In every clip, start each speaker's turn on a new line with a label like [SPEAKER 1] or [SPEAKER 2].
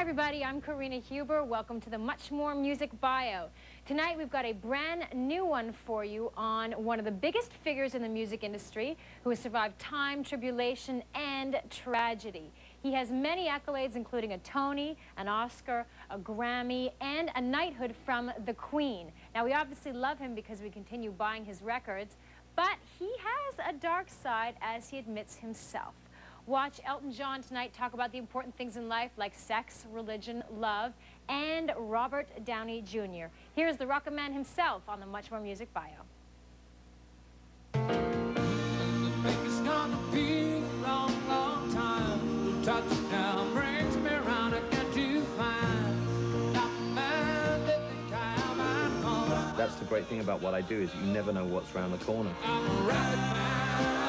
[SPEAKER 1] everybody, I'm Karina Huber. Welcome to the Much More Music Bio. Tonight we've got a brand new one for you on one of the biggest figures in the music industry who has survived time, tribulation, and tragedy. He has many accolades, including a Tony, an Oscar, a Grammy, and a knighthood from the Queen. Now, we obviously love him because we continue buying his records, but he has a dark side, as he admits himself. Watch Elton John tonight talk about the important things in life like sex, religion, love, and Robert Downey Jr. Here's the Rocket Man himself on the Much More Music Bio.
[SPEAKER 2] It's gonna be a long, long time. Touchdown brings me around again to find that man that the time I'm on.
[SPEAKER 3] That's the great thing about what I do, is you never know what's around the corner.
[SPEAKER 2] I'm a rocket man.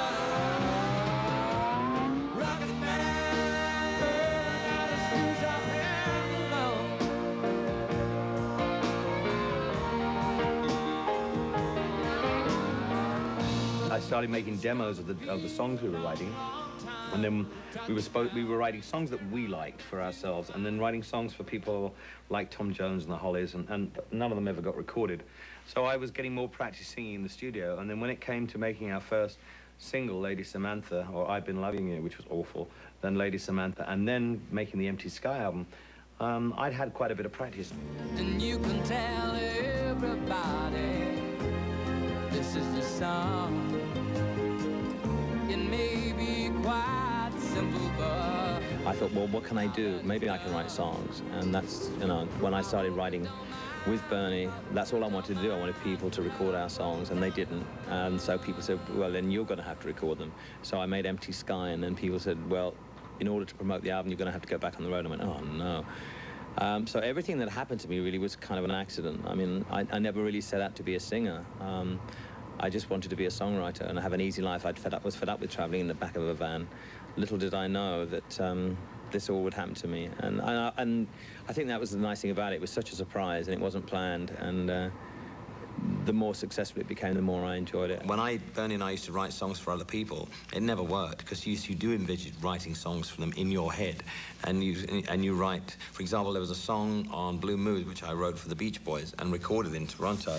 [SPEAKER 3] I started making demos of the songs we were writing, and then we were writing songs that we liked for ourselves, and then writing songs for people like Tom Jones and the Hollies, and none of them ever got recorded. So I was getting more practice singing in the studio, and then when it came to making our first single, Lady Samantha, or I've Been Loving You, which was awful, then Lady Samantha, and then making the Empty Sky album, I'd had quite a bit of practice.
[SPEAKER 2] And you can tell everybody this is the song. It may be quite simple, but
[SPEAKER 4] I thought, well, what can I do? Maybe I can write songs. And that's, you know, when I started writing with Bernie, that's all I wanted to do. I wanted people to record our songs, and they didn't. And so people said, well, then you're going to have to record them. So I made Empty Sky, and then people said, well, in order to promote the album, you're going to have to go back on the road. I went, oh, no. So everything that happened to me really was kind of an accident. I mean, I never really set out to be a singer. I just wanted to be a songwriter and have an easy life. I was fed up with traveling in the back of a van. Little did I know that this all would happen to me. And I think that was the nice thing about it. It was such a surprise, and it wasn't planned. And the more successful it became, the more I enjoyed it.
[SPEAKER 3] When Bernie and I used to write songs for other people, it never worked, because you do envisage writing songs for them in your head, and you write. For example, there was a song on Blue Mood which I wrote for the Beach Boys and recorded in Toronto.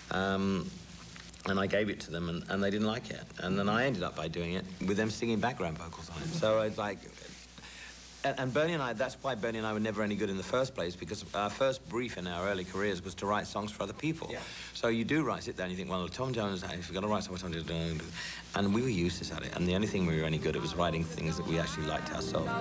[SPEAKER 3] And I gave it to them, and they didn't like it. And then I ended up by doing it with them singing background vocals on it. So it's like... And Bernie and I, that's why Bernie and I were never any good in the first place, because our first brief in our early careers was to write songs for other people. Yeah. So you do sit there and you think, well, Tom Jones, if you're going to write something, Tom Jones, and we were useless at it. And the only thing we were any good at was writing things that we actually liked ourselves.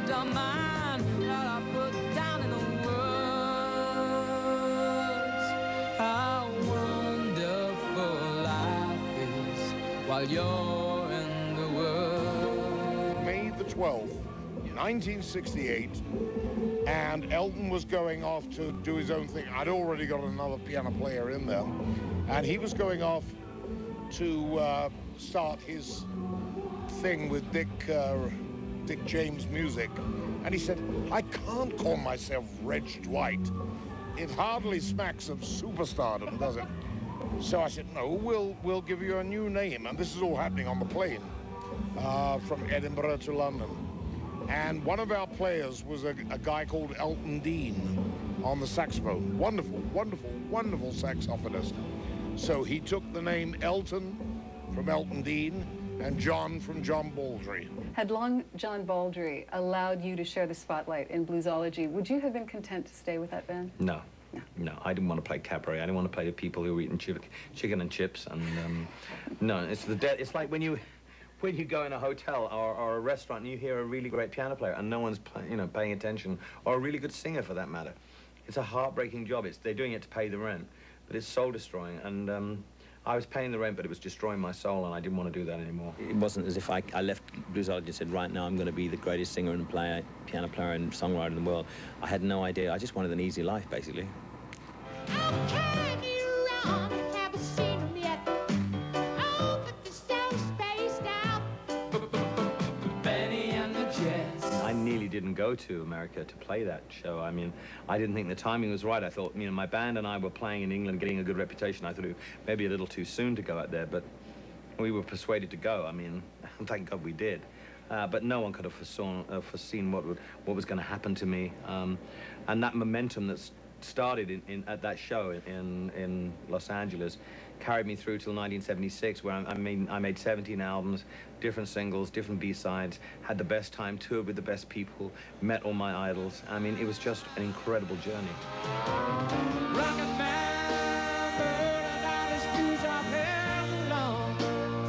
[SPEAKER 2] While you're in the world.
[SPEAKER 5] May the 12th, 1968, and Elton was going off to do his own thing. I'd already got another piano player in there, and he was going off to start his thing with Dick James Music, and he said, I can't call myself Reg Dwight. It hardly smacks of superstardom, does it? So I said, no, we'll give you a new name. And this is all happening on the plane from Edinburgh to London. And one of our players was a guy called Elton Dean on the saxophone. Wonderful, wonderful, wonderful saxophonist. So he took the name Elton from Elton Dean and John from John Baldry.
[SPEAKER 6] Had Long John Baldry allowed you to share the spotlight in bluesology, would you have been content to stay with that band?
[SPEAKER 3] No. No, I didn't want to play cabaret. I didn't want to play the people who were eating chicken and chips. And no, it's like when you go in a hotel or a restaurant and you hear a really great piano player and no one's paying attention, or a really good singer for that matter. It's a heartbreaking job. They're doing it to pay the rent, but it's soul destroying. And I was paying the rent, but it was destroying my soul, and I didn't want to do that anymore.
[SPEAKER 4] It wasn't as if I left bluesology and said, right now I'm going to be the greatest singer and piano player and songwriter in the world. I had no idea. I just wanted an easy life, basically.
[SPEAKER 3] I nearly didn't go to America to play that show. I mean, I didn't think the timing was right. I thought, my band and I were playing in England, getting a good reputation. I thought it was maybe a little too soon to go out there, but we were persuaded to go. I mean, thank God we did.
[SPEAKER 4] but no one could have foreseen what was going to happen to me. And that momentum that's started at that show in Los Angeles carried me through till 1976, where I made 17 albums, different singles, different B-sides, had the best time, toured with the best people, met all my idols. I mean, it was just an incredible journey.
[SPEAKER 2] Rocket man, burning out his fuse, I've held along.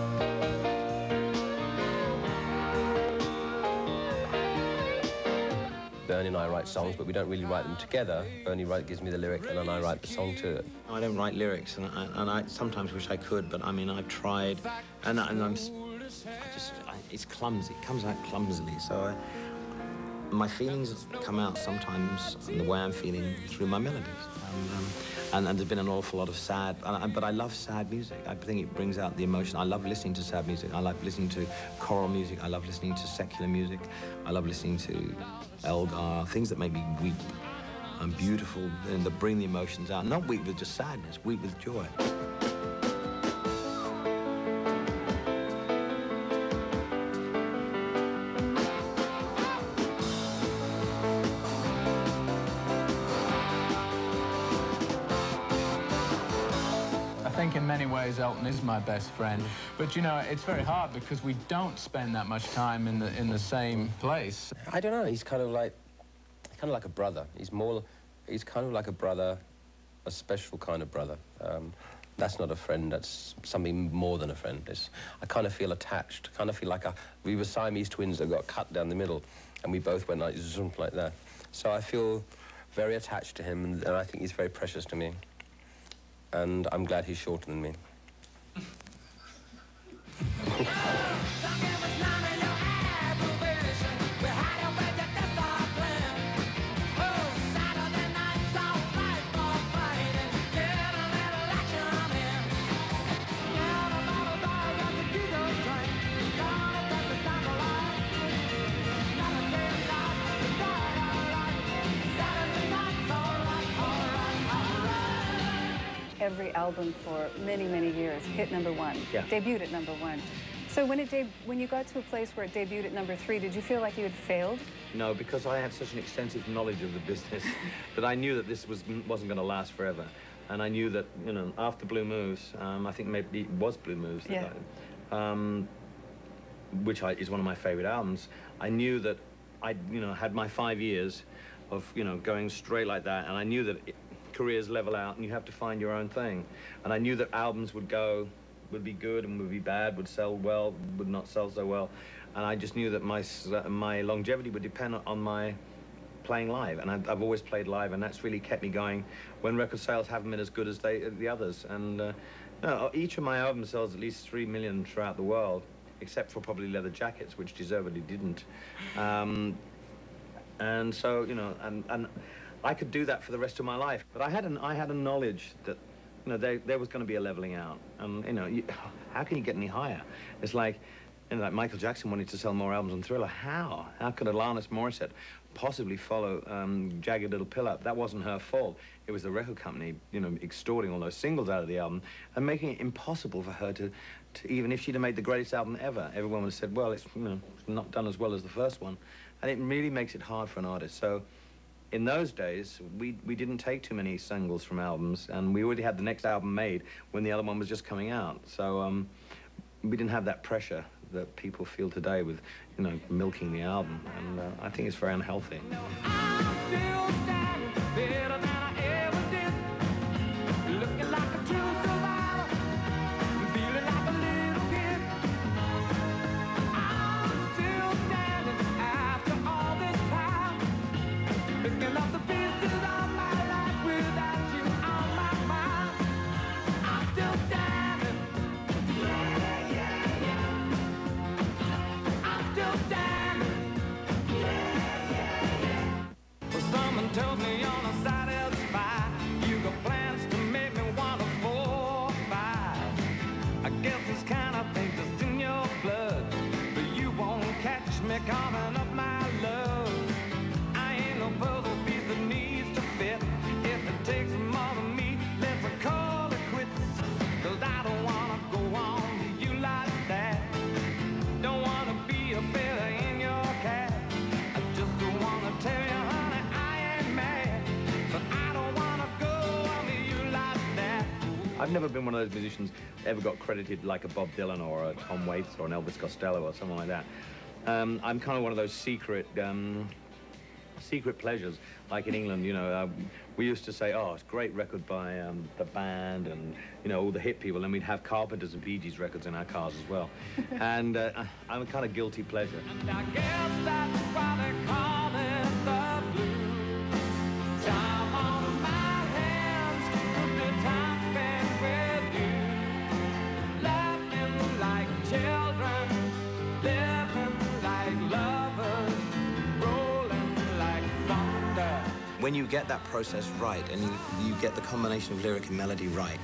[SPEAKER 7] Bernie and I write songs, but we don't really write them together. Bernie gives me the lyric, and then I write the song to it.
[SPEAKER 3] I don't write lyrics, and I sometimes wish I could, but I mean, I've tried, and it's clumsy. It comes out clumsily, so my feelings come out sometimes the way I'm feeling through my melodies. And there's been an awful lot of sad, but I love sad music. I think it brings out the emotion. I love listening to sad music. I love listening to choral music. I love listening to secular music. I love listening to Elgar, things that make me weep and beautiful and that bring the emotions out. Not weep with just sadness, weep with joy.
[SPEAKER 8] I think in many ways Elton is my best friend, but you know, it's very hard because we don't spend that much time in the same place.
[SPEAKER 7] I don't know, he's kind of like a brother. He's kind of like a brother, a special kind of brother. That's not a friend, that's something more than a friend. I kind of feel attached, kind of feel like we were Siamese twins that got cut down the middle, and we both went like zoom, like that. So I feel very attached to him, and I think he's very precious to me. And I'm glad he's shorter than me.
[SPEAKER 6] Every album for many, many years hit #1,
[SPEAKER 4] Yeah.
[SPEAKER 6] debuted at #1. So when you got to a place where it debuted at #3, did you feel like you had failed?
[SPEAKER 4] No, because I had such an extensive knowledge of the business that I knew that this wasn't going to last forever. And I knew that, you know, after Blue Moves, I think maybe it was Blue Moves,
[SPEAKER 6] Yeah.
[SPEAKER 4] which is one of my favorite albums. I knew that I, you know, had my 5 years of, you know, going straight like that, and I knew that careers level out and you have to find your own thing. And I knew that albums would be good and would be bad, would sell well, would not sell so well. And I just knew that my longevity would depend on my playing live. And I've always played live, and that's really kept me going when record sales haven't been as good as the others. And you know, each of my albums sells at least 3 million throughout the world, except for probably Leather Jackets, which deservedly didn't. And so, you know, and I could do that for the rest of my life. But I had a knowledge that, you know, there was going to be a leveling out. And, you know, how can you get any higher? It's like, you know, like Michael Jackson wanted to sell more albums on Thriller. How? How could Alanis Morissette possibly follow Jagged Little Pill? That wasn't her fault. It was the record company, you know, extorting all those singles out of the album and making it impossible for her to even if she'd have made the greatest album ever, everyone would have said, well, it's, you know, it's not done as well as the first one. And it really makes it hard for an artist. So in those days, we didn't take too many singles from albums, and we already had the next album made when the other one was just coming out. So we didn't have that pressure that people feel today with, you know, milking the album, and I think it's very unhealthy.
[SPEAKER 2] I'm still standing better than I ever did, looking like a true survivor, feeling like a little kid. I'm still standing after all this time, picking up the pieces of my life without you on my mind. I'm still standing. Yeah, yeah, yeah. I'm still standing. Well, someone told me on a Saturday
[SPEAKER 4] I've never been one of those musicians ever got credited like a Bob Dylan or a Tom Waits or an Elvis Costello or someone like that. I'm kind of one of those secret pleasures, like in England, you know, we used to say, oh, it's a great record by the band and, you know, all the hit people, and we'd have Carpenters and Bee Gees records in our cars as well. And I'm a kind of guilty pleasure.
[SPEAKER 2] And I guess that's why they call it the blues. Time on my hands, could be time spent with you. Laughing like children, living like lovers, rolling like thunder.
[SPEAKER 3] When you get that process right and you get the combination of lyric and melody right,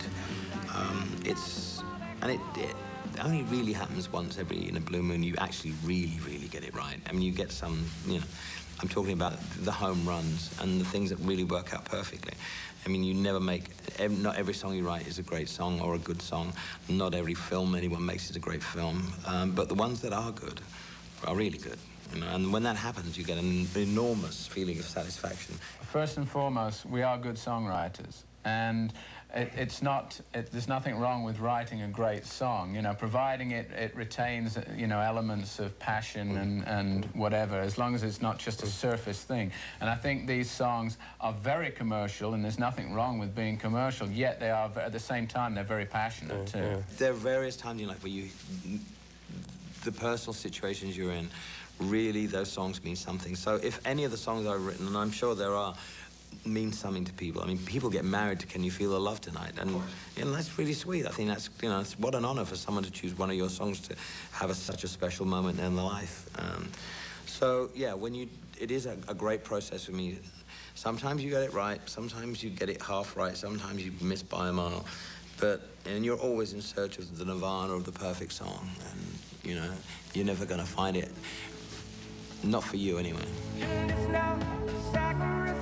[SPEAKER 3] it only really happens once in a blue moon. You actually really get it right. I mean, you get some, you know, I'm talking about the home runs and the things that really work out perfectly. I mean, you never make, not every song you write is a great song or a good song. Not every film anyone makes is a great film. But the ones that are good are really good. You know, and when that happens, you get an enormous feeling of satisfaction.
[SPEAKER 8] First and foremost, we are good songwriters, and there's nothing wrong with writing a great song, you know, providing it retains, you know, elements of passion and whatever, as long as it's not just a surface thing. And I think these songs are very commercial, and there's nothing wrong with being commercial, yet they are, at the same time, they're very passionate too.
[SPEAKER 3] Yeah. There are various times in life where the personal situations you're in, really those songs mean something. So if any of the songs I've written, and I'm sure there are, mean something to people. I mean, people get married to Can You Feel the Love Tonight? And, you know, that's really sweet. I think that's, you know, it's what an honor for someone to choose one of your songs to have such a special moment in their life. So, yeah, it is a great process for me. Sometimes you get it right, sometimes you get it half right, sometimes you miss by a mile. And you're always in search of the nirvana of the perfect song. And, you know, you're never going to find it. Not for you, anyway.
[SPEAKER 2] And it's no sacrifice,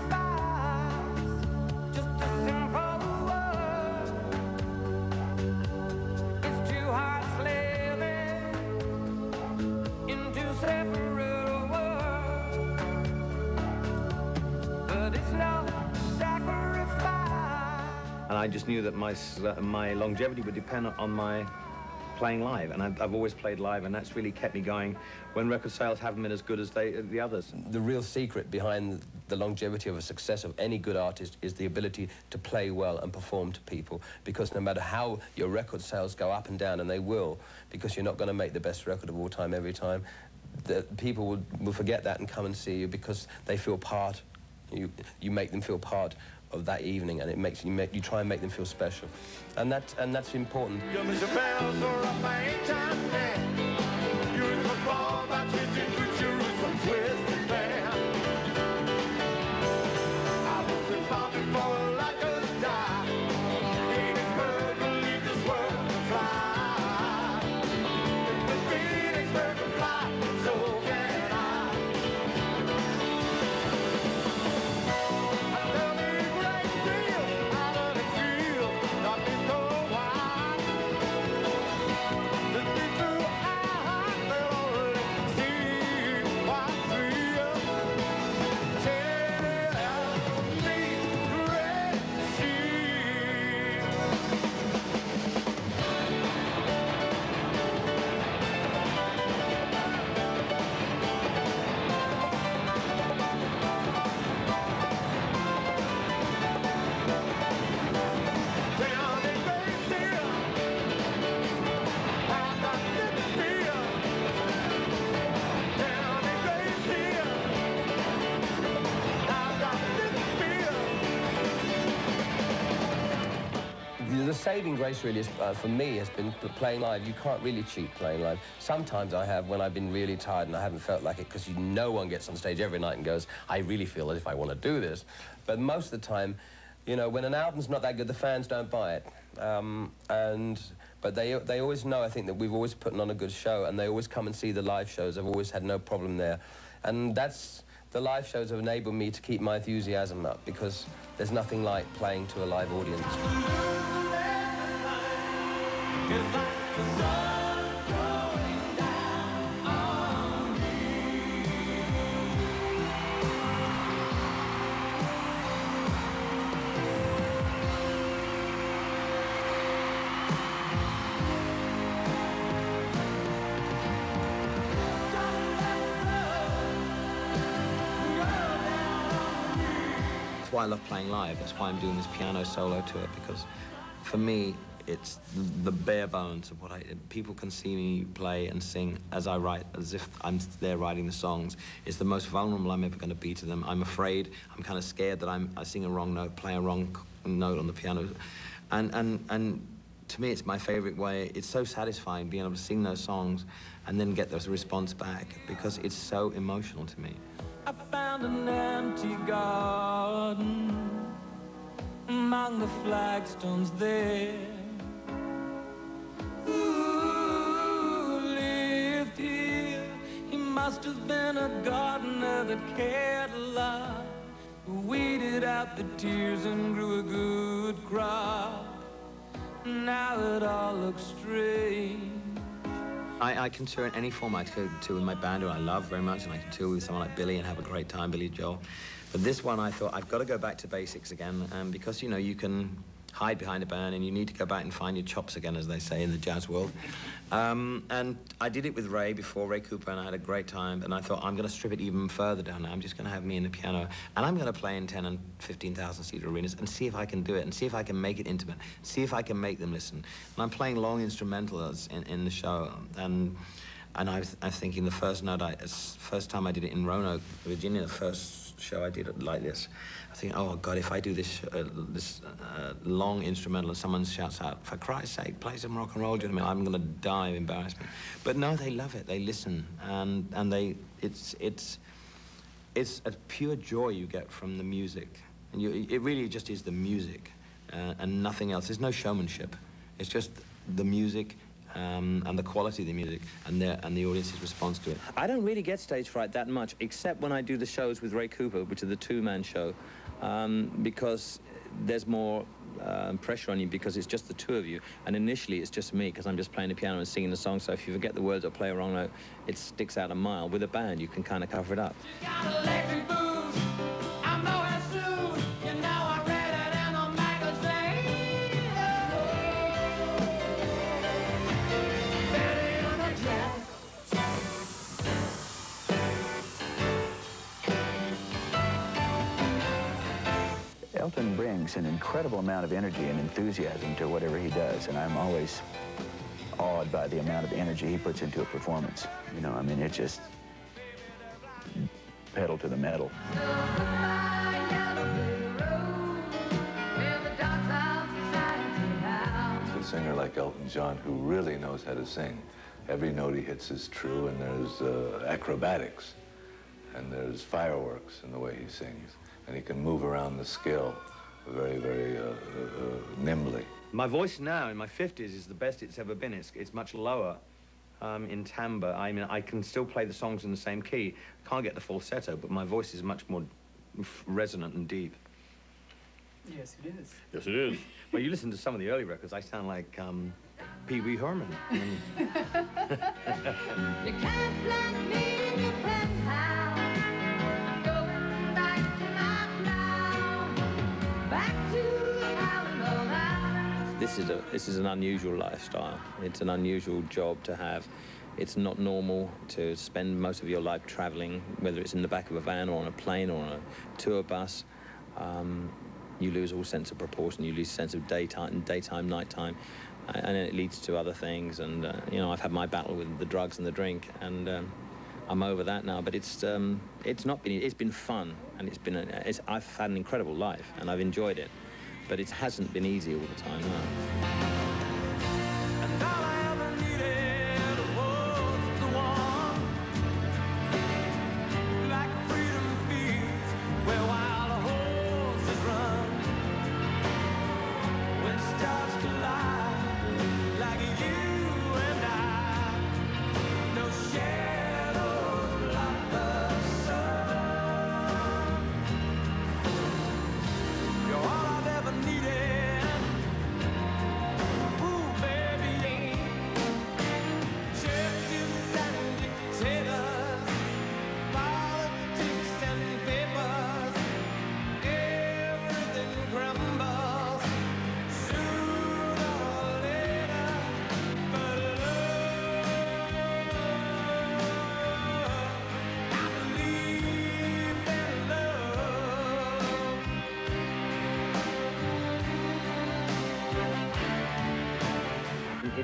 [SPEAKER 2] just a simple word. It's two hearts living in two separate worlds, but it's no sacrifice.
[SPEAKER 4] And I just knew that my longevity would depend on my playing live, and I've always played live, and that's really kept me going when record sales haven't been as good as the others.
[SPEAKER 7] The real secret behind the longevity of a success of any good artist is the ability to play well and perform to people, because no matter how your record sales go up and down, and they will, because you're not going to make the best record of all time every time, the people will forget that and come and see you because they feel part, you make them feel part of that evening, and it makes you try and make them feel special, and that's important. The saving grace really is, for me, has been playing live. You can't really cheat playing live. Sometimes I have when I've been really tired and I haven't felt like it, because no one gets on stage every night and goes, I really feel as if I want to do this. But most of the time, you know, when an album's not that good, the fans don't buy it. But they always know, I think, that we've always put on a good show, and they always come and see the live shows. I've always had no problem there. And the live shows have enabled me to keep my enthusiasm up, because there's nothing like playing to a live audience.
[SPEAKER 2] It's like the sun going down on me.
[SPEAKER 3] that's why I love playing live. That's why I'm doing this piano solo to it, because for me, it's the bare bones of what people can see me play and sing as I write, as if I'm there writing the songs. It's the most vulnerable I'm ever going to be to them. I'm afraid, I'm kind of scared that I sing a wrong note, play a wrong note on the piano. And to me, it's my favorite way. It's so satisfying being able to sing those songs and then get this response back, because it's so emotional to me.
[SPEAKER 2] I found an empty garden among the flagstones there. Who lived here? He must have been a gardener that cared a lot, who weeded out the tears and grew a good crop. Now it all looks strange.
[SPEAKER 3] I can tour in any form. I tour with my band, who I love very much, and I can tour with someone like Billy and have a great time, Billy Joel. But this one, I thought, I've got to go back to basics again, because, you know, you can hide behind a band and you need to go back and find your chops again, as they say in the jazz world. And I did it with Ray before, Ray Cooper, and I had a great time, and I thought, I'm going to strip it even further down now. I'm just going to have me and the piano, and I'm going to play in 10 and 15,000 seat arenas and see if I can do it, and see if I can make it intimate, see if I can make them listen. And I'm playing long instrumentals in the show, and I was thinking the first time I did it in Roanoke, Virginia, the first show I did it like this, I think, oh God, if I do this long instrumental and someone shouts out, for Christ's sake, play some rock and roll, do you know what I mean? I'm going to die of embarrassment. But no, they love it. They listen, and it's a pure joy you get from the music, and it really just is the music and nothing else. There's no showmanship. It's just the music. And the quality of the music and the audience's response to it.
[SPEAKER 4] I don't really get stage fright that much, except when I do the shows with Ray Cooper, which are the two-man show, because there's more pressure on you, because it's just the two of you, and initially it's just me, because I'm just playing the piano and singing the song, so if you forget the words or play a wrong note, it sticks out a mile. With a band, you can kind of cover it up.
[SPEAKER 9] Elton brings an incredible amount of energy and enthusiasm to whatever he does, and I'm always awed by the amount of energy he puts into a performance. You know, I mean, it's just pedal to the metal.
[SPEAKER 10] A singer like Elton John, who really knows how to sing. Every note he hits is true, and there's acrobatics, and there's fireworks in the way he sings. And he can move around the scale very, very nimbly.
[SPEAKER 3] My voice now, in my 50s, is the best it's ever been. It's much lower in timbre. I mean, I can still play the songs in the same key. Can't get the falsetto, but my voice is much more resonant and deep.
[SPEAKER 6] Yes, it is.
[SPEAKER 3] Yes, it is. Well, you listen to some of the early records, I sound like Pee Wee Herman.
[SPEAKER 2] You can't let me in your penthouse. I'm going back to my town, back to the Alamo House.
[SPEAKER 4] This is an unusual lifestyle. It's an unusual job to have. It's not normal to spend most of your life traveling, whether it's in the back of a van or on a plane or on a tour bus. You lose all sense of proportion. You lose sense of daytime, nighttime, and it leads to other things. And you know, I've had my battle with the drugs and the drink, and I'm over that now. But it's been fun, and I've had an incredible life, and I've enjoyed it. But it hasn't been easy all the time. No.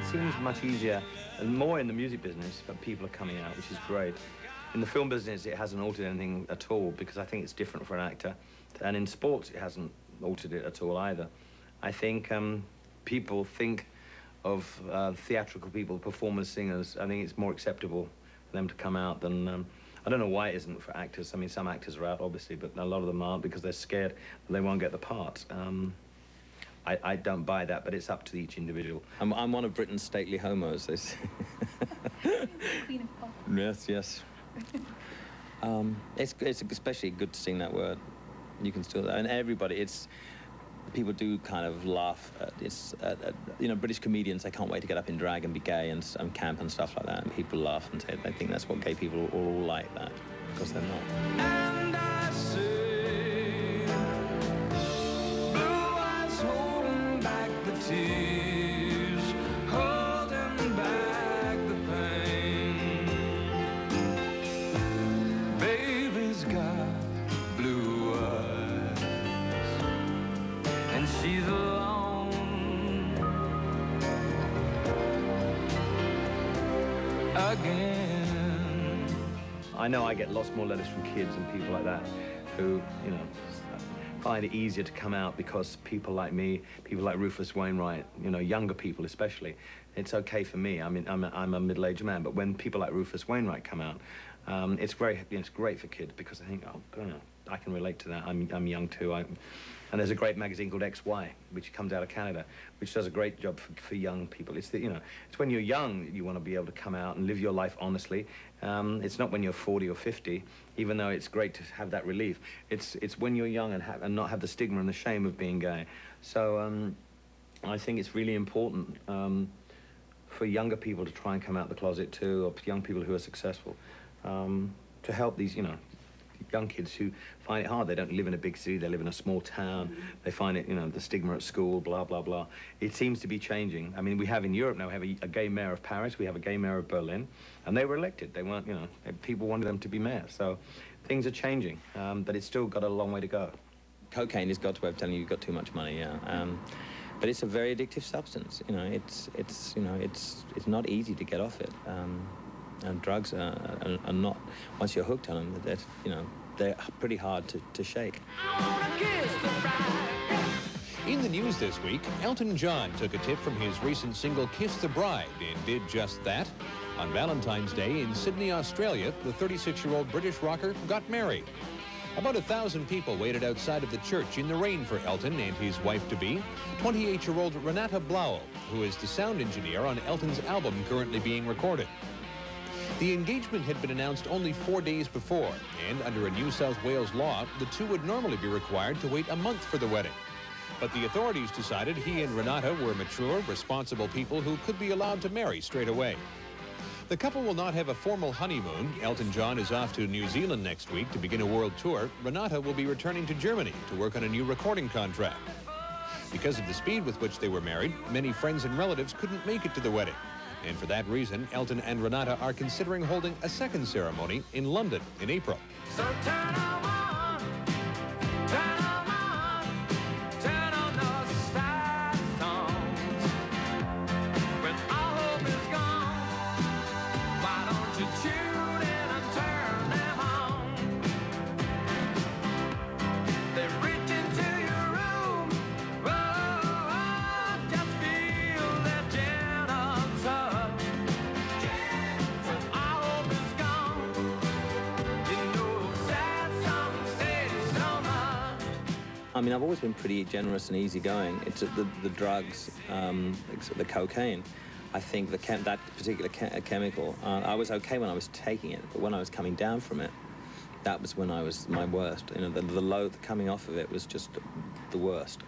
[SPEAKER 3] seems much easier and more in the music business, but people are coming out, which is great. In the film business, it hasn't altered anything at all because I think it's different for an actor. And in sports, it hasn't altered it at all either. I think people think of theatrical people, performers, singers. I think it's more acceptable for them to come out than... I don't know why it isn't for actors. I mean, some actors are out, obviously, but a lot of them aren't because they're scared that they won't get the part. I don't buy that, but it's up to each individual.
[SPEAKER 4] I'm one of Britain's stately homos. They say.
[SPEAKER 6] Queen of pop.
[SPEAKER 4] Yes, yes. It's especially good to sing that word. You can still, and everybody, people do kind of laugh at, you know, British comedians, they can't wait to get up in drag and be gay and camp and stuff like that, and people laugh and say they think that's what gay people are all like that, because they're not.
[SPEAKER 2] And I say, blue eyes holding back the tears, holding back the pain. Baby's got blue eyes, and she's alone again.
[SPEAKER 3] I know I get lots more letters from kids and people like that who, you know, find it easier to come out because people like me, people like Rufus Wainwright, you know, younger people especially, it's okay for me. I mean, I'm a middle-aged man, but when people like Rufus Wainwright come out, it's great for kids because I think, oh, you know, I can relate to that. I'm young too. And there's a great magazine called XY, which comes out of Canada, which does a great job for young people. It's you know, it's when you're young you want to be able to come out and live your life honestly. It's not when you're 40 or 50, even though it's great to have that relief. It's when you're young and not have the stigma and the shame of being gay. So I think it's really important for younger people to try and come out the closet too, or young people who are successful, to help these, you know, young kids who find it hard. They don't live in a big city, they live in a small town. They find it, you know, the stigma at school, blah, blah, blah. It seems to be changing. I mean, we have in Europe now, we have a gay mayor of Paris, we have a gay mayor of Berlin, and they were elected. They weren't, you know, people wanted them to be mayor. So things are changing, but it's still got a long way to go.
[SPEAKER 4] Cocaine has got to way of telling you you've got too much money, yeah. But it's a very addictive substance. You know, it's not easy to get off it. And drugs are not, once you're hooked on them, you know, they're pretty hard to shake.
[SPEAKER 11] In the news this week, Elton John took a tip from his recent single Kiss the Bride and did just that. On Valentine's Day in Sydney, Australia, the 36-year-old British rocker got married. About 1,000 people waited outside of the church in the rain for Elton and his wife-to-be, 28-year-old Renata Blauel, who is the sound engineer on Elton's album currently being recorded. The engagement had been announced only 4 days before, and under a New South Wales law, the two would normally be required to wait a month for the wedding. But the authorities decided he and Renata were mature, responsible people who could be allowed to marry straight away. The couple will not have a formal honeymoon. Elton John is off to New Zealand next week to begin a world tour. Renata will be returning to Germany to work on a new recording contract. Because of the speed with which they were married, many friends and relatives couldn't make it to the wedding. And for that reason, Elton and Renata are considering holding a second ceremony in London in April.
[SPEAKER 2] So turn on those sad songs. When all hope is gone, why don't you tune in and turn them on? They reach into your room, oh, just feel their gentle touch. When all hope is gone, you know sad songs say so much.
[SPEAKER 4] I mean, I've always been pretty generous and easygoing. It's the drugs, the cocaine. I think that particular chemical, I was okay when I was taking it, but when I was coming down from it, that was when I was my worst. You know, the low coming off of it was just the worst.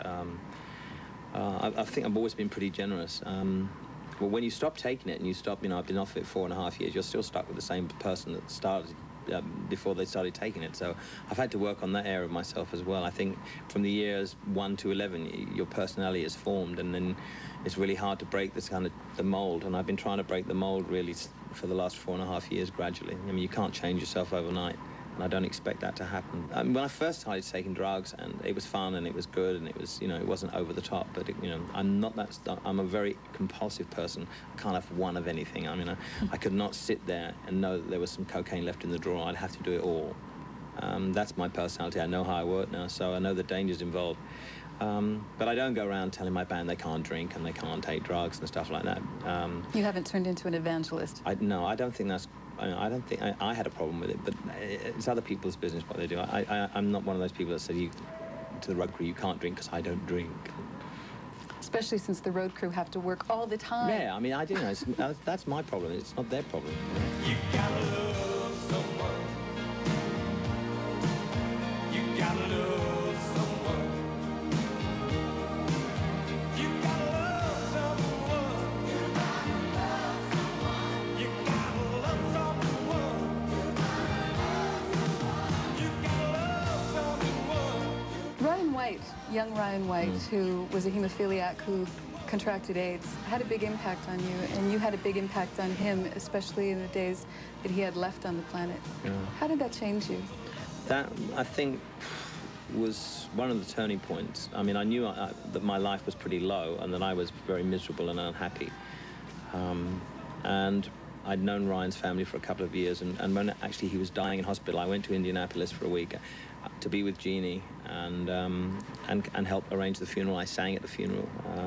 [SPEAKER 4] I think I've always been pretty generous. Well, when you stop taking it and you stop, you know, I've been off it 4.5 years, you're still stuck with the same person that started before they started taking it. So I've had to work on that area of myself as well. I think from the years 1 to 11, your personality is formed, and then it's really hard to break this kind of the mold. And I've been trying to break the mold really for the last 4.5 years gradually. I mean, you can't change yourself overnight. and I don't expect that to happen. I mean, when I first started taking drugs, and it was fun and it was good and it was, you know, it wasn't over the top, but I'm not that. I'm a very compulsive person. I can't have one of anything. I mean, I could not sit there and know that there was some cocaine left in the drawer. I'd have to do it all. That's my personality. I know how I work now, so I know the dangers involved. But I don't go around telling my band they can't drink and they can't take drugs and stuff like that.
[SPEAKER 6] You haven't turned into an evangelist.
[SPEAKER 4] No, I don't think that's... I don't think... I had a problem with it, but it's other people's business what they do. I'm not one of those people that say to the road crew, you can't drink because I don't drink.
[SPEAKER 6] Especially since the road crew have to work all the time.
[SPEAKER 4] Yeah, I mean, I do know. That's my problem. It's not their problem.
[SPEAKER 2] You gotta love someone. You gotta love someone. You gotta love someone. You gotta love someone. You gotta love someone. You gotta love someone.
[SPEAKER 6] Ryan White, young Ryan White, who was a hemophiliac who contracted AIDS, had a big impact on you, and you had a big impact on him, especially in the days that he had left on the planet. Yeah. How did that change you?
[SPEAKER 4] That, I think, was one of the turning points. I mean, I knew that my life was pretty low and that I was very miserable and unhappy. And I'd known Ryan's family for a couple of years, and when actually he was dying in hospital, I went to Indianapolis for a week to be with Jeannie and help arrange the funeral. I sang at the funeral.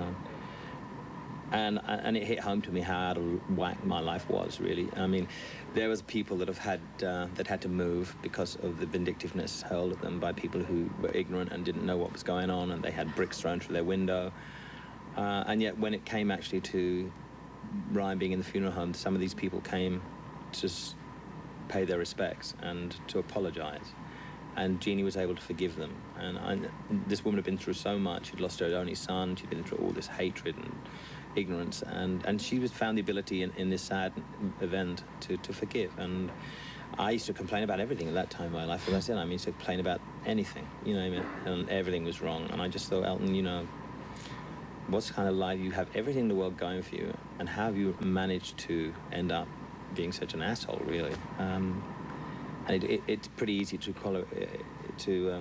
[SPEAKER 4] And it hit home to me how out of whack my life was, really. I mean, there was people that had to move because of the vindictiveness hurled at them by people who were ignorant and didn't know what was going on, and they had bricks thrown through their window. And yet, when it came actually to Ryan being in the funeral home, some of these people came to pay their respects and to apologize. And Jeannie was able to forgive them. And this woman had been through so much. She'd lost her only son. She'd been through all this hatred and ignorance, and she found the ability in this sad event to forgive. And I used to complain about everything at that time in my life. As I said, I used to complain about anything, you know, and everything was wrong. And I just thought, Elton, you know, what's kind of life? You have everything in the world going for you, and how have you managed to end up being such an asshole, really? And it's pretty easy to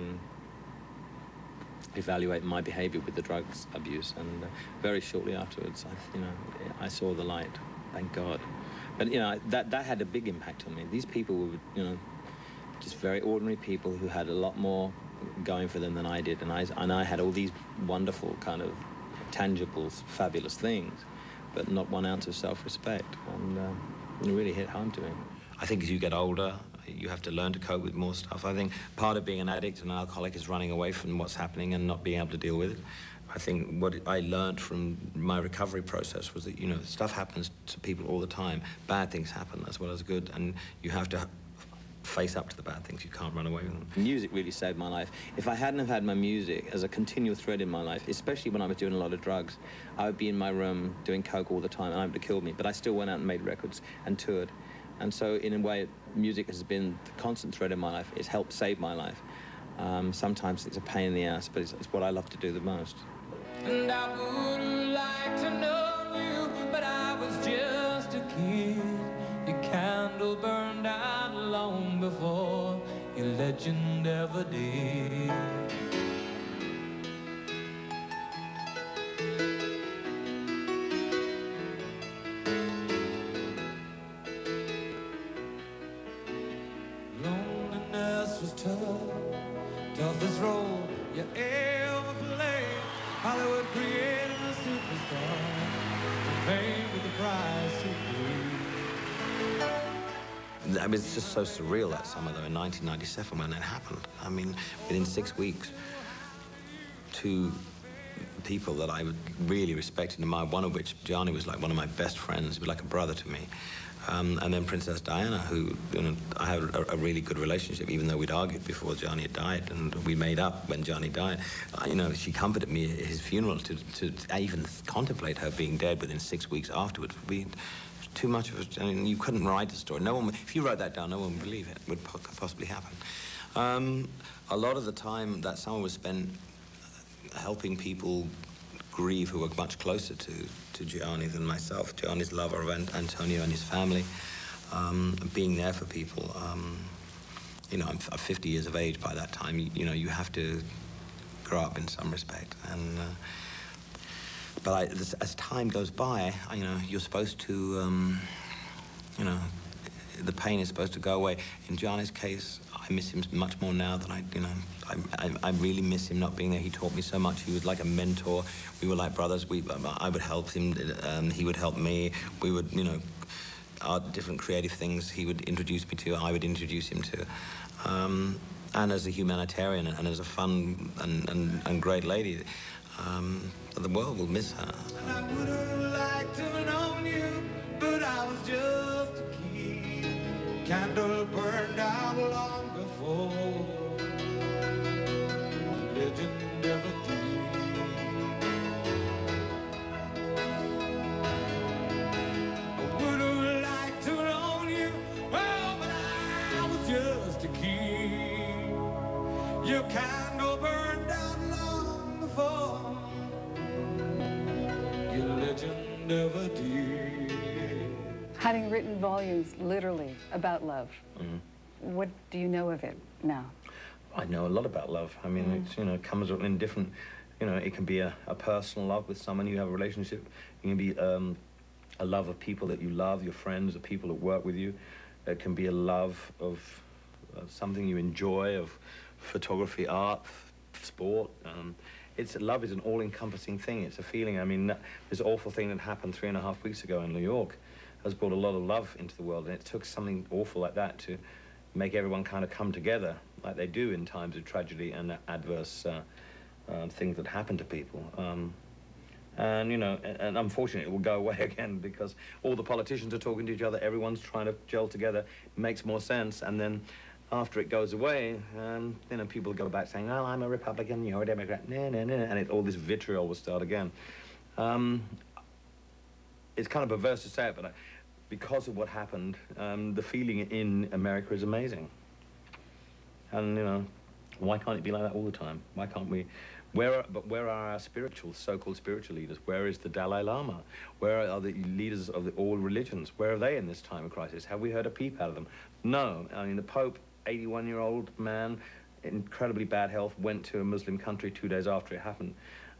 [SPEAKER 4] evaluate my behavior with the drugs abuse, and very shortly afterwards, I saw the light, thank God. But that had a big impact on me. These people were, just very ordinary people who had a lot more going for them than I did, and I had all these wonderful kind of tangible, fabulous things, but not 1 ounce of self-respect, and it really hit home to me.
[SPEAKER 3] I think as you get older, you have to learn to cope with more stuff. I think part of being an addict and an alcoholic is running away from what's happening and not being able to deal with it. I think what I learned from my recovery process was that, stuff happens to people all the time. Bad things happen as well as good, and you have to face up to the bad things. You can't run away with them.
[SPEAKER 4] Music really saved my life. If I hadn't have had my music as a continual thread in my life, especially when I was doing a lot of drugs, I would be in my room doing coke all the time, and it would have killed me. But I still went out and made records and toured. And so, in a way, music has been the constant thread in my life. It's helped save my life. Sometimes it's a pain in the ass, but it's what I love to do the most.
[SPEAKER 2] And I would like to know you, but I was just a kid. Your candle burned out long before your legend ever did. Toughest role you ever played. Hollywood created a superstar, fame with the price he paid.
[SPEAKER 3] I mean, it's just so surreal that summer, though, in 1997 when it happened. I mean, within 6 weeks, 2 people that I really respected and admired, one of which, Johnny, was like one of my best friends. He was like a brother to me. And then Princess Diana, who I had a really good relationship, even though we'd argued before Johnny had died, and we made up when Johnny died. She comforted me at his funeral to even contemplate her being dead within 6 weeks afterwards. Too much of it. I mean, you couldn't write a story. No one, if you wrote that down, no one would believe it would possibly happen. A lot of the time that summer was spent helping people grieve who were much closer to Gianni than myself. Gianni's lover of Antonio and his family, being there for people. you know, I'm 50 years of age by that time. You know, you have to grow up in some respect. And but as time goes by, you know, you're supposed to, you know, the pain is supposed to go away. In Johnny's case, I miss him much more now than I really miss him not being there. He taught me so much. He was like a mentor. We were like brothers. I would help him. He would help me. We would, you know, our different creative things he would introduce me to, I would introduce him to. And as a humanitarian and as a fun and great lady, the world will miss her.
[SPEAKER 2] I would have liked to have known you, but I was just a kid. Candle burned out long before. Legend never did. I would have liked to have known you, oh, but I was just a kid. Your candle burned out long before. Your legend never did.
[SPEAKER 6] Having written volumes, literally, about love, what do you know of it now?
[SPEAKER 3] I know a lot about love. I mean, it's, you know, it comes in different, you know, it can be a personal love with someone you have a relationship. It can be a love of people that you love, your friends, the people that work with you. It can be a love of something you enjoy, of photography, art, sport. Love is an all-encompassing thing. It's a feeling. I mean, this awful thing that happened 3.5 weeks ago in New York has brought a lot of love into the world, and it took something awful like that to make everyone kind of come together like they do in times of tragedy and adverse things that happen to people. And, you know, and unfortunately, it will go away again because all the politicians are talking to each other, everyone's trying to gel together, it makes more sense, and then after it goes away, you know, people go back saying, oh, I'm a Republican, you're a Democrat, and all this vitriol will start again. It's kind of perverse to say it, but because of what happened, the feeling in America is amazing. And, you know, why can't it be like that all the time? Why can't we? Where are our so-called spiritual leaders? Where is the Dalai Lama? Where are the leaders of all religions? Where are they in this time of crisis? Have we heard a peep out of them? No. I mean, the Pope, 81-year-old man, incredibly bad health, went to a Muslim country 2 days after it happened.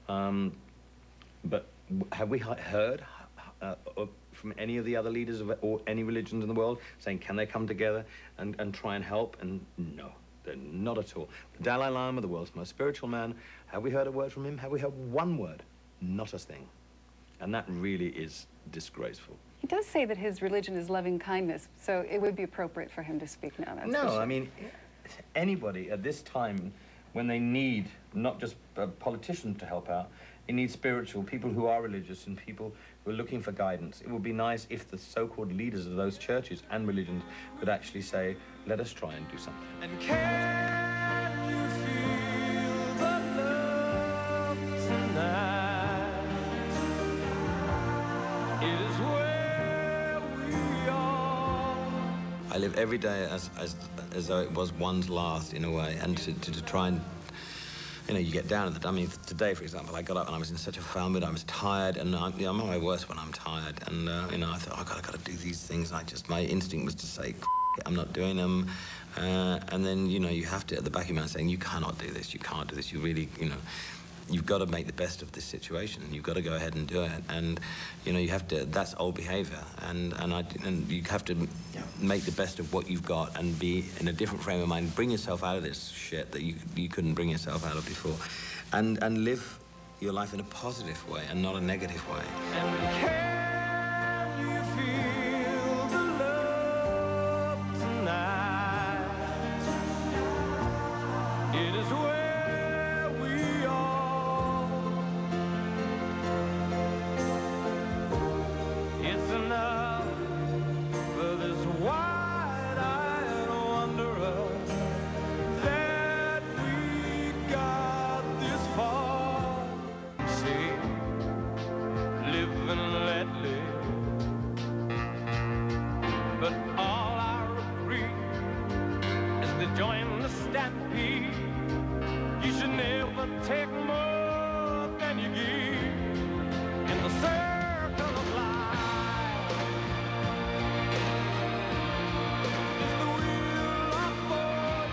[SPEAKER 3] But have we heard from any of the other leaders of or any religions in the world saying, can they come together and try and help? And no, not at all. The Dalai Lama, the world's most spiritual man, have we heard a word from him? Have we heard one word? Not a thing. And that really is disgraceful.
[SPEAKER 6] He does say that his religion is loving kindness, so it would be appropriate for him to speak now. That's
[SPEAKER 3] no,
[SPEAKER 6] for sure.
[SPEAKER 3] I mean, anybody at this time, when they need not just politicians to help out, they need spiritual people who are religious and people who are looking for guidance. It would be nice if the so-called leaders of those churches and religions could actually say, let us try and do something.
[SPEAKER 2] And can you feel the love tonight? It is where we are.
[SPEAKER 3] I live every day as though it was one's last, in a way, and to try and, you know, you get down at I mean, today, for example, I got up and I was in such a foul mood. I was tired, and I'm at my worst when I'm tired. And, you know, I thought, oh, I got to do these things. And my instinct was to say, I'm not doing them. And then, you know, you have to, at the back of your mind, saying, you cannot do this, you can't do this. You really, you know, you've got to make the best of this situation. You've got to go ahead and do it. And, you know, you have to, that's old behavior. And you have to make the best of what you've got and be in a different frame of mind. Bring yourself out of this shit that you couldn't bring yourself out of before. And live your life in a positive way and not a negative way.
[SPEAKER 2] And can you feel the love tonight? It is where we are. It's enough for this wide-eyed wanderer that we got this far. See, live and let live. But all I regret is to join the stampede. You should never take more than you give in the circle of life. It's the wheel of fortune.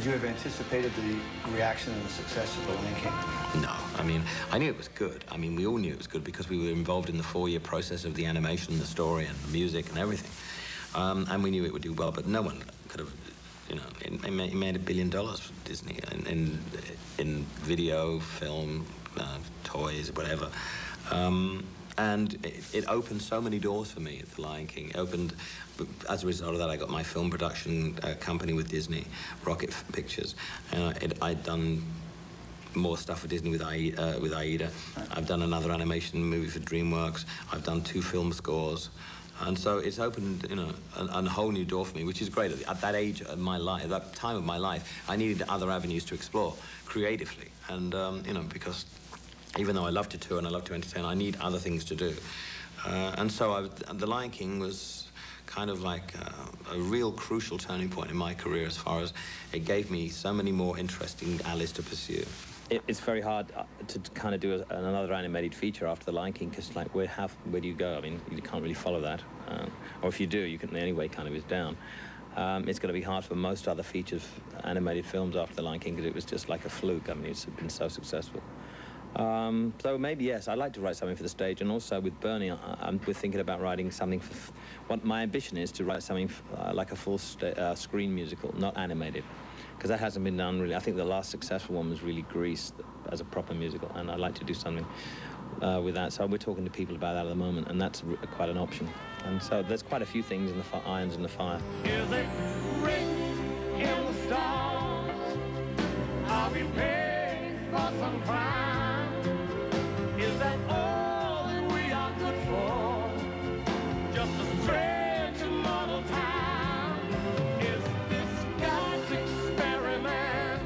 [SPEAKER 12] you have anticipated the reaction and the success of The Lion King?
[SPEAKER 3] No, I mean, I knew it was good. I mean, we all knew it was good because we were involved in the 4-year process of the animation, the story, and the music and everything. And we knew it would do well, but no one could have, you know, it made $1 billion for Disney in video, film, toys, whatever. And it opened so many doors for me at The Lion King. It opened, as a result of that, I got my film production company with Disney, Rocket Pictures. And I'd done more stuff for Disney with Aida. I've done another animation movie for DreamWorks. I've done 2 film scores. And so it's opened, you know, a whole new door for me, which is great. At that age of my life, at that time of my life, I needed other avenues to explore creatively. And, you know, because even though I love to tour and I love to entertain, I need other things to do. And so The Lion King was kind of like a real crucial turning point in my career as far as it gave me so many more interesting alleys to pursue.
[SPEAKER 4] It's very hard to kind of do another animated feature after The Lion King, because, like, where do you go? I mean, you can't really follow that. Or if you do, you can, anyway, kind of is down. It's going to be hard for most other features, animated films after The Lion King, because it was just like a fluke. I mean, it's been so successful. So maybe, yes, I'd like to write something for the stage, and also with Bernie, we're thinking about writing something for... What my ambition is to write something like a full screen musical, not animated, because that hasn't been done really. I think the last successful one was really Grease as a proper musical, and I'd like to do something with that. So we're talking to people about that at the moment, and that's quite an option. And so there's quite a few things in the irons in the fire.
[SPEAKER 2] Is it written in the stars? Are we paid for some crime? Is that all that we are good for? Just a thread to mortal time? Is this God's experiment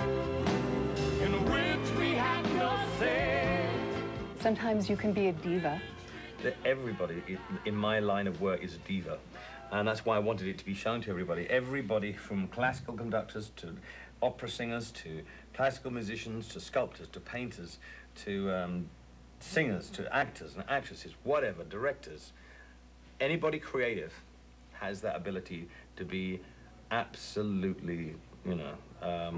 [SPEAKER 2] in which we have no say?
[SPEAKER 6] Sometimes you can be a diva.
[SPEAKER 3] Everybody in my line of work is a diva, and that's why I wanted it to be shown to everybody. Everybody from classical conductors to opera singers to classical musicians to sculptors to painters to singers to actors and actresses, whatever, directors. Anybody creative has that ability to be absolutely, you know,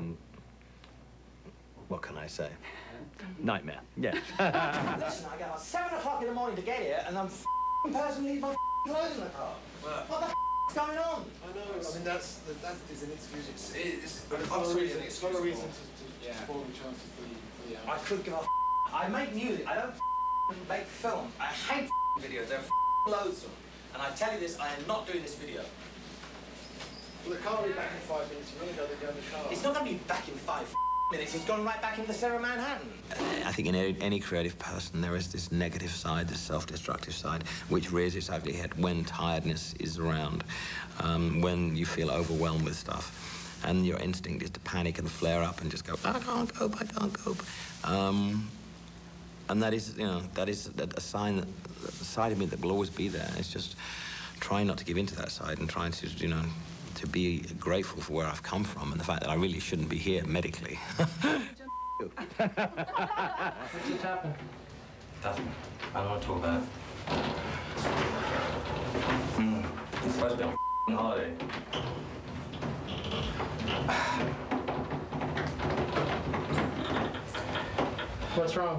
[SPEAKER 3] what can I say? Nightmare, yeah.
[SPEAKER 13] Listen, I get up 7 o'clock in the morning to get here, and I'm person leaves my clothes in the car. What the is going on?
[SPEAKER 14] I know. I mean, that is an excuse. It's not a reason to spoil the chances for the
[SPEAKER 13] I could give a I make music. I don't make film. I hate videos. There are loads of them. And I tell you this, I am not doing this video.
[SPEAKER 14] Well, the car will be back in 5 minutes. You really got to go in the car.
[SPEAKER 13] It's not going to be back in 5 minutes. It's gone right back into the centre of Manhattan.
[SPEAKER 3] I think in any creative person there is this negative side, this self-destructive side, which rears its ugly head when tiredness is around, when you feel overwhelmed with stuff, and your instinct is to panic and flare up and just go, I can't cope, I can't cope. And that is, you know, that is a sign that a side of me that will always be there. It's just trying not to give in to that side and trying to, you know, to be grateful for where I've come from and the fact that I really shouldn't be here medically.
[SPEAKER 13] What's happened?
[SPEAKER 3] Doesn't. I don't want to talk about it. It's supposed to be on holiday.
[SPEAKER 13] What's wrong?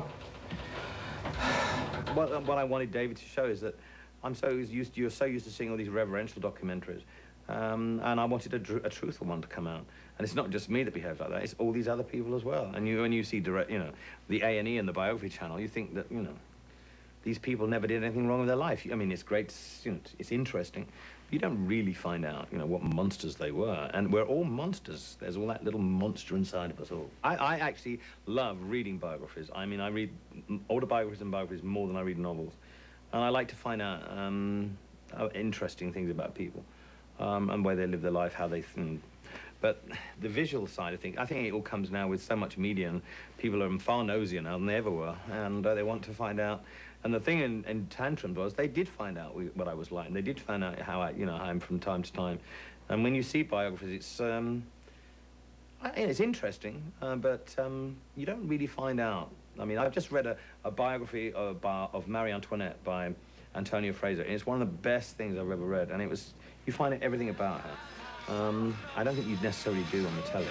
[SPEAKER 3] What I wanted David to show is that you're so used to seeing all these reverential documentaries, and I wanted a truthful one to come out. And it's not just me that behaves like that, it's all these other people as well. And when you see the A&E and the Biography Channel, you think that, you know, these people never did anything wrong with their life. I mean, it's great, you know, it's interesting. But you don't really find out, you know, what monsters they were. And we're all monsters. There's all that little monster inside of us all. I actually love reading biographies. I mean, I read autobiographies and biographies more than I read novels. And I like to find out interesting things about people and where they live their life, how they think. But the visual side of things, I think it all comes now with so much media, and people are far nosier now than they ever were, and they want to find out. And the thing in Tantrums was they did find out what I was like, and they did find out how I'm from time to time. And when you see biographies, it's interesting, but you don't really find out. I mean, I've just read a biography of Marie Antoinette by Antonio Fraser, and it's one of the best things I've ever read, and you find out everything about her.
[SPEAKER 4] I don't think you'd necessarily do on the telly.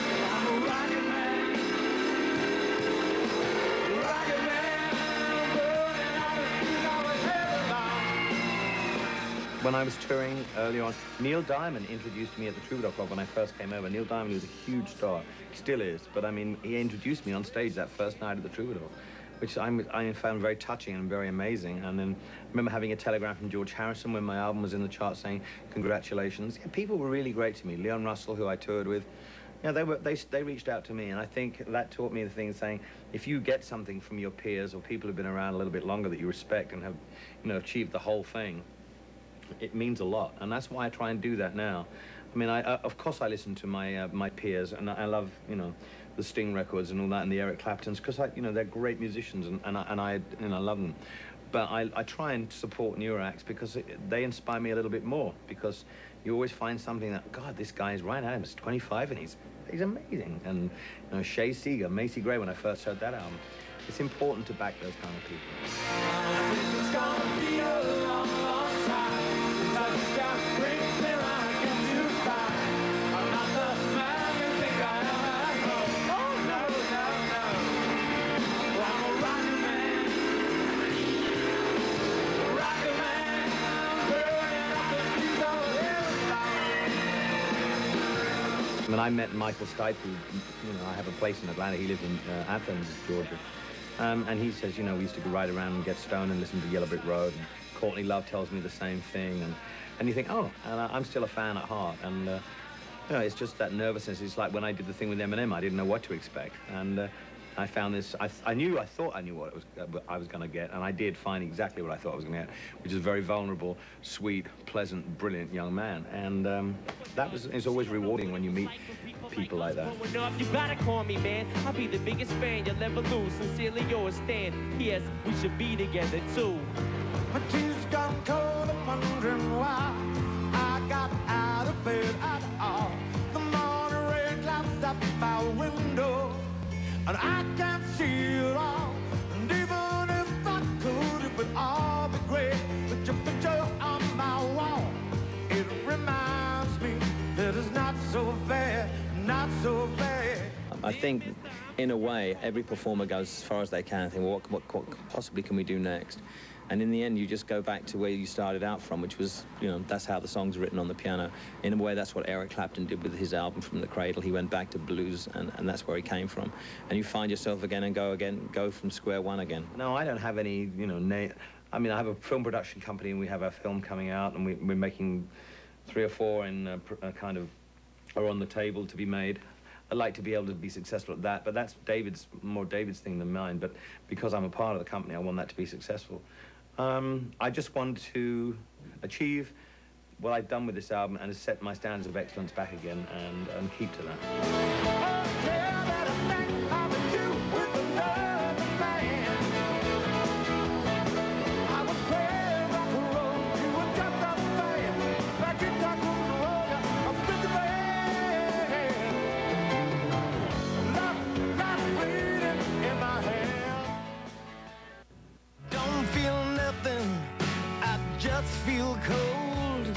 [SPEAKER 4] When I was touring early on, Neil Diamond introduced me at the Troubadour Club when I first came over. Neil Diamond was a huge star, he still is, but I mean, he introduced me on stage that first night at the Troubadour, which I found very touching and very amazing. And then I remember having a telegram from George Harrison when my album was in the chart saying, congratulations. Yeah, people were really great to me. Leon Russell, who I toured with, you know, they reached out to me, and I think that taught me the thing saying, if you get something from your peers or people who've been around a little bit longer that you respect and have, you know, achieved the whole thing, it means a lot, and that's why I try and do that now. I mean, of course I listen to my my peers, and I love, you know, the Sting records and all that, and the Eric Claptons, because you know, they're great musicians, and I love them. But I try and support newer acts because they inspire me a little bit more, because you always find something that, God, this guy is right at him. He's 25 and he's amazing. And you know, Shay Seeger, Macy Gray, when I first heard that album, it's important to back those kind of people.
[SPEAKER 2] It's gonna be a long, long time. Brings me around again to find I'm not the man you think I am. Oh, no, no, no. I'm a rocket man. Rocket man. Burning up the fuse of everything.
[SPEAKER 4] When I met Michael Stipe, who, you know, I have a place in Atlanta, he lives in Athens, Georgia. And he says, you know, we used to go ride around and get stoned and listen to Yellow Brick Road. And Courtney Love tells me the same thing. And you think, oh, and I'm still a fan at heart. And, you know, it's just that nervousness. It's like when I did the thing with Eminem, I didn't know what to expect. And I found this, I thought I knew what I was going to get. And I did find exactly what I thought I was going to get, which is a very vulnerable, sweet, pleasant, brilliant young man. And it's always rewarding when you meet people like that.
[SPEAKER 15] You gotta call me, man. I'll be the biggest fan you'll ever lose. Sincerely yours, Stan. Yes, we should be together, too.
[SPEAKER 2] My tears got cold, I'm wondering why I got out of bed at all. The morning rain clouds up my window, and I can't see it all. And even if I could, it would all be great. With your picture on my wall, it reminds me that it's not so bad, not so bad.
[SPEAKER 4] I think, in a way, every performer goes as far as they can and think, well, what possibly can we do next? And in the end, you just go back to where you started out from, which was, you know, that's how the song's written on the piano. In a way, that's what Eric Clapton did with his album From the Cradle. He went back to blues, and that's where he came from. And you find yourself again and go from square one again. No, I don't have any, you know, I mean, I have a film production company, and we have our film coming out, and we're making 3 or 4 in kind of are on the table to be made. I'd like to be able to be successful at that, but that's more David's thing than mine. But because I'm a part of the company, I want that to be successful. I just want to achieve what I've done with this album and set my standards of excellence back again and keep to that.
[SPEAKER 2] Feel cold,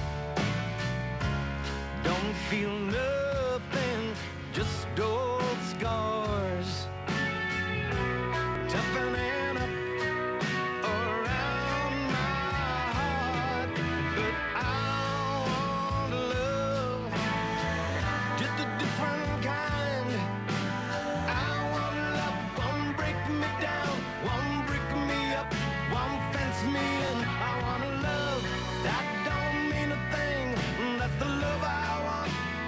[SPEAKER 2] don't feel nothing, just old scars, toughening up around my heart. But I want love, just a different kind. I want love, won't break me down, won't break me up, won't fence me in. I want love. That don't mean a thing. That's the love I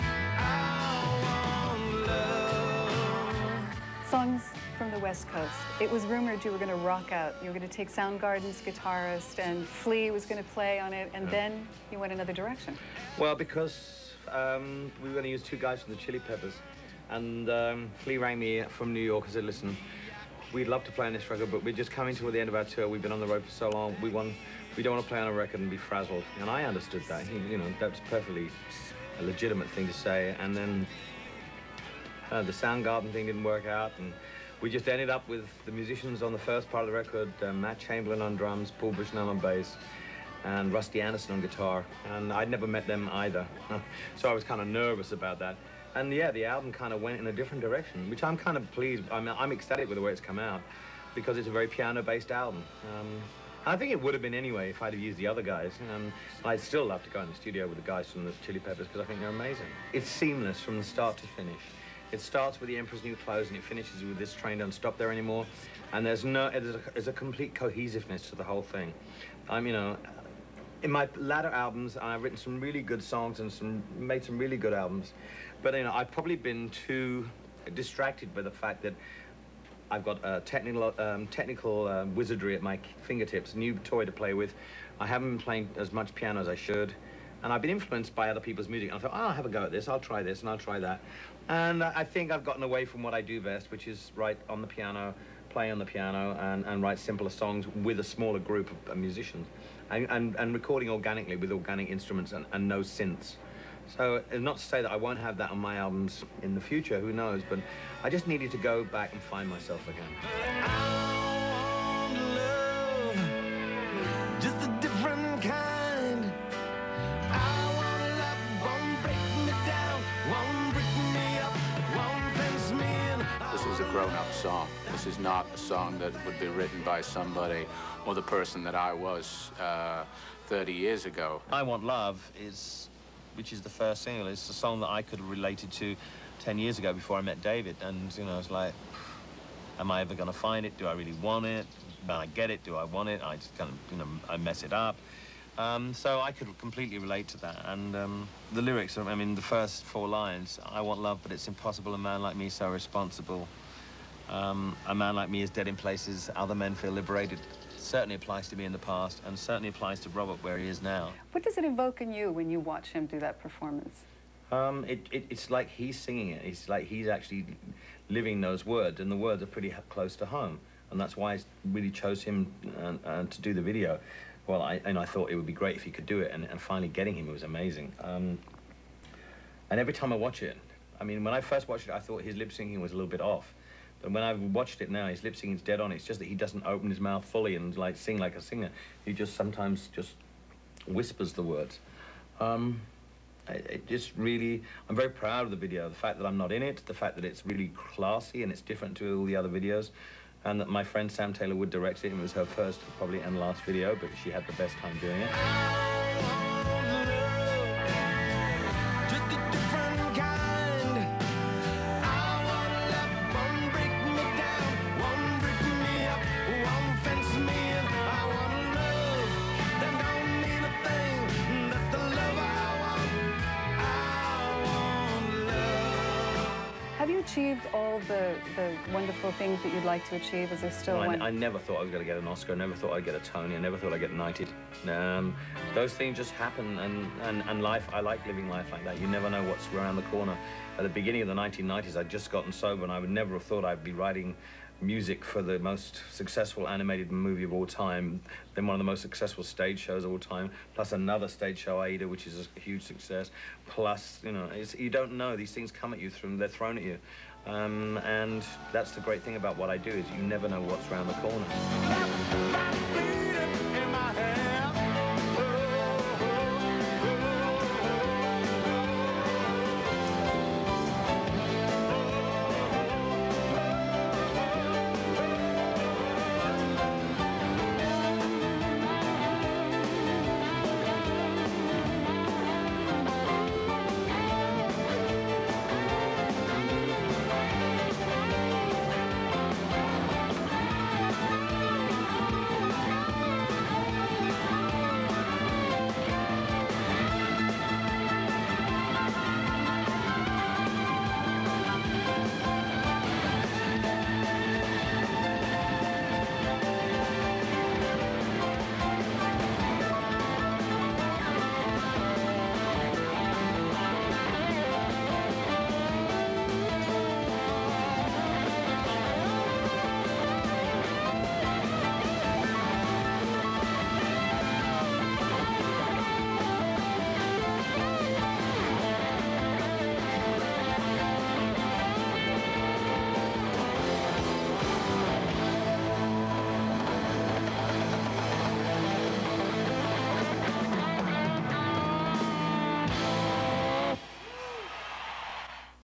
[SPEAKER 2] want. Love.
[SPEAKER 6] Songs from the West Coast. It was rumored you were going to rock out. You were going to take Soundgarden's guitarist, and Flea was going to play on it, and then you went another direction.
[SPEAKER 4] Well, because we were going to use 2 guys from the Chili Peppers, and Flea rang me from New York and said, listen, we'd love to play on this record, but we're just coming to the end of our tour. We've been on the road for so long. We don't want to play on a record and be frazzled. And I understood that. You know, that's perfectly a legitimate thing to say. And then the Soundgarden thing didn't work out, and we just ended up with the musicians on the first part of the record, Matt Chamberlain on drums, Paul Bushnell on bass, and Rusty Anderson on guitar, and I'd never met them either. So I was kind of nervous about that. And yeah, the album kind of went in a different direction, which I'm kind of pleased. I mean, I'm ecstatic with the way it's come out, because it's a very piano-based album. I think it would have been anyway if I'd have used the other guys. I'd still love to go in the studio with the guys from the Chili Peppers, because I think they're amazing. It's seamless from the start to finish. It starts with The Emperor's New Clothes and it finishes with This Train Don't Stop There Anymore. And there's a complete cohesiveness to the whole thing. You know, in my latter albums, I've written some really good songs and made some really good albums. But, you know, I've probably been too distracted by the fact that I've got technical wizardry at my fingertips, a new toy to play with. I haven't been playing as much piano as I should. And I've been influenced by other people's music. And I thought, oh, I'll have a go at this, I'll try this, and I'll try that. And I think I've gotten away from what I do best, which is write on the piano, play on the piano, and write simpler songs with a smaller group of musicians. And recording organically with organic instruments and no synths. So, not to say that I won't have that on my albums in the future, who knows, but I just needed to go back and find myself again.
[SPEAKER 2] I want love, just a different kind. I want love, won't break me down, won't break me up, won't fence me in.
[SPEAKER 16] This is a grown-up song. This is not a song that would be written by somebody or the person that I was 30 years ago.
[SPEAKER 4] I Want Love which is the first single, is a song that I could have related to 10 years ago before I met David. And, you know, it's like, am I ever going to find it? Do I really want it? When I get it, do I want it? I just kind of, you know, I mess it up. So I could completely relate to that. And the lyrics, I mean, the first 4 lines, I want love, but it's impossible, a man like me so responsible. A man like me is dead in places, other men feel liberated. Certainly applies to me in the past, and certainly applies to Robert where he is now.
[SPEAKER 6] What does it evoke in you when you watch him do that performance?
[SPEAKER 4] It's like he's singing it. It's like he's actually living those words, and the words are pretty close to home. And that's why I really chose him to do the video. Well, I thought it would be great if he could do it, and finally getting him was amazing. And every time I watch it, I mean, when I first watched it, I thought his lip syncing was a little bit off. But when I've watched it now, his lip syncing is dead on. It's just that he doesn't open his mouth fully and like sing like a singer. He just sometimes just whispers the words. It just really, I'm very proud of the video. The fact that I'm not in it, the fact that it's really classy and it's different to all the other videos, and that my friend Sam Taylor Wood directed it, and it was her first probably and last video, but she had the best time doing it.
[SPEAKER 6] Have you achieved all the wonderful things that you'd like to achieve? Is there still one?
[SPEAKER 4] I never thought I was going to get an Oscar. I never thought I'd get a Tony. I never thought I'd get knighted. Those things just happen, and life, I like living life like that. You never know what's around the corner. At the beginning of the 1990s, I'd just gotten sober, and I would never have thought I'd be writing music for the most successful animated movie of all time, then one of the most successful stage shows of all time, plus another stage show, Aida, which is a huge success, plus, you know, you don't know. These things come at you, they're thrown at you. And that's the great thing about what I do, is you never know what's around the corner.